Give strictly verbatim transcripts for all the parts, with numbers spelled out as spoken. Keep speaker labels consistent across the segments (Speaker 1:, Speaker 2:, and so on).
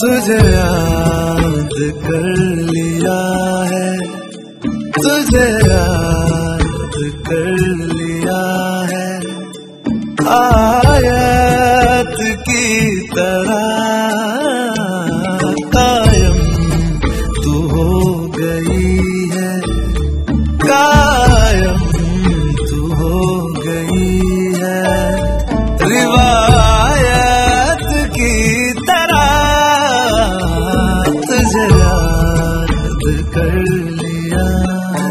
Speaker 1: तुझे याद कर लिया है, तुझे याद कर लिया है, आयत की तरह कायम तू हो गई है, कायम तू हो गई है, रिवायत की तरह तुझे याद कर लिया है।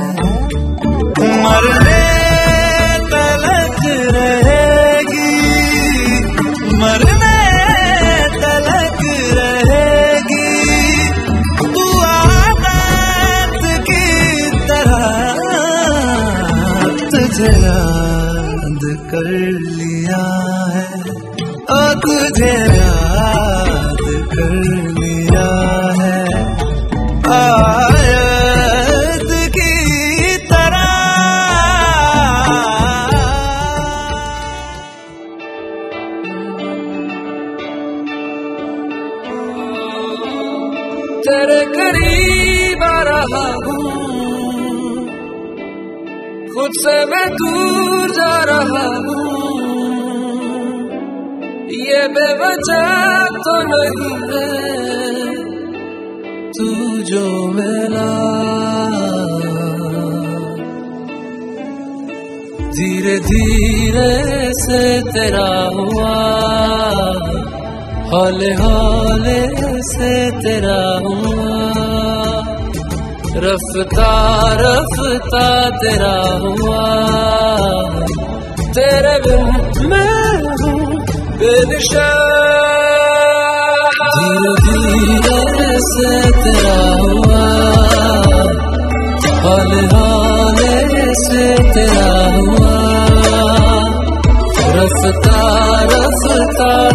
Speaker 1: मरने तलक रहेगी, मरने तलक रहेगी तू आदत की तरह, तुझे याद कर लिया है, ओ तुझे याद कर लिया है, आयत की तरह।
Speaker 2: तेरे करीब आ रहा हूँ, खुद से मैं दूर जा रहा हूँ, ये बेवजह तो नहीं है तू जो मिला, धीरे धीरे से तेरा हुआ, हौले हौले से तेरा हुआ, रफ्ता रफ्ता तेरा हुआ, तेरे बिन मैं हूँ बेनिशान, धीरे धीरे से तेरा हुआ, हौले हौले से तेरा हुआ, रफ्ता रफ्ता